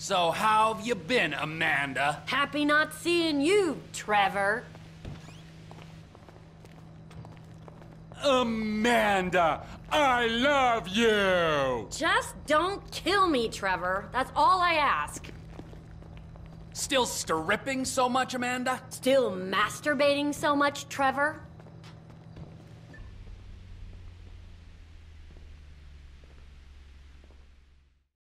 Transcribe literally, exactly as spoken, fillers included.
So how have you been, Amanda? Happy not seeing you, Trevor. Amanda, I love you! Just don't kill me, Trevor. That's all I ask. Still stripping so much, Amanda? Still masturbating so much, Trevor?